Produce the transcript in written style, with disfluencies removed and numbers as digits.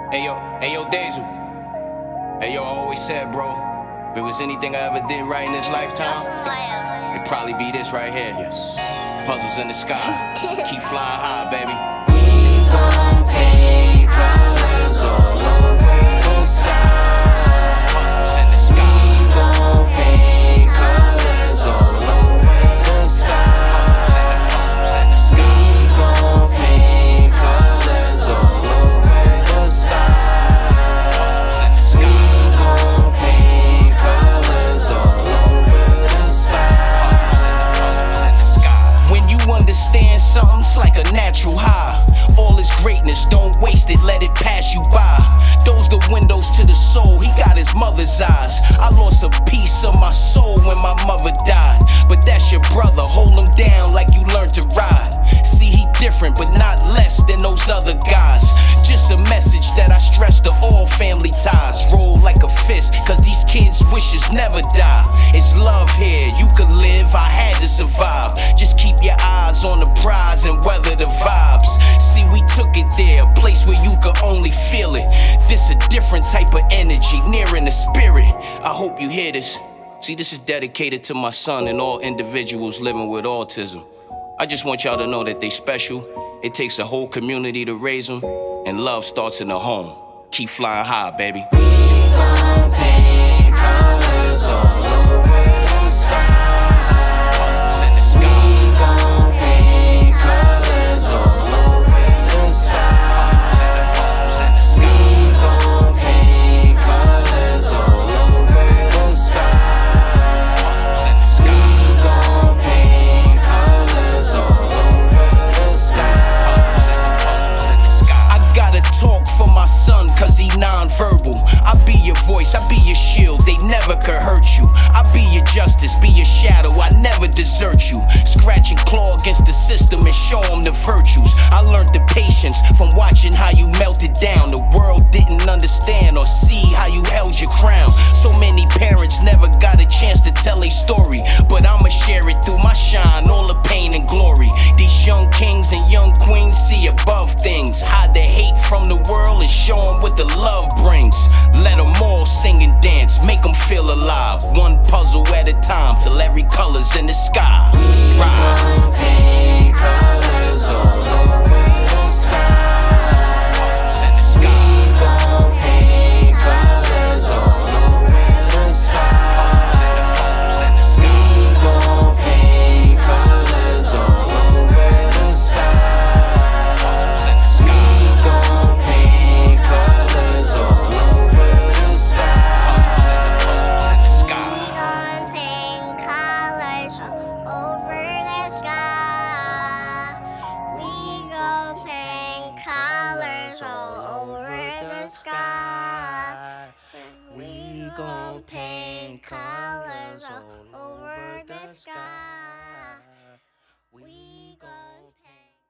Hey yo, Daisy. Hey yo, I always said, bro, if it was anything I ever did right in this lifetime, it'd probably be this right here. Yes. Puzzles in the sky. Keep flying high, baby. We gon' paint colors all over the sky. Puzzles in the sky. We gon' paint colors all over the sky. Puzzles in the sky. We gon' paint colors all over the sky. We gon' paint colors all over the sky. When you understand something, it's like a natural high. All is greatness, don't waste it, let it pass you by. Those the windows to the soul, he got his mother's eyes. I lost a piece of my soul when my mother died. But that's your brother, hold him down like you learned to ride. See, he different, but not less than those other guys. Just a message that I stress to all family ties. Roll like a fist, cause these kids' wishes never die. It's love here, you could live, I had to survive. Just keep your eyes on the prize and weather the vibes. See, we took it there, a place where you could only feel it. This a different type of energy, nearing the spirit. I hope you hear this. See, this is dedicated to my son and all individuals living with autism. I just want y'all to know that they special. It takes a whole community to raise them, and love starts in the home. Keep flying high, baby. We gon' paint colors all over the sky. Puzzles in the sky. We gon' paint colors all over the sky. Puzzles in the sky. We gon' paint colors all over the sky. Puzzles in the sky. We gon' paint colors all over the sky. Puzzles in the sky. I gotta talk for my son, cause he non-verbal. I be your voice, I be your shield, they never could hurt you. I be your justice, be your shadow, I never desert you. Scratch and claw against the system and show them the virtues. I learned the patience from watching how you melted down. The world didn't understand or see how you held your crown. So many parents never got a chance to tell a story, but I'ma share it through my shine, all the pain and glory. These young kings and young queens see above things, hide the hate from the world and show them what the love brings. Let them all sing and dance, make them feel alive. One puzzle at a time till every color's in the sky. We gon' paint colors all over the sky. Puzzles in the sky. We gon' paint colors all over the sky. Puzzles in the sky. We gon' paint colors all over the sky. Puzzles in the sky. We gon' paint colors all over the sky. Puzzles in the sky. Gon' paint colors over the sky. We gon' paint colors all over the sky. We gon' paint colors all over the sky.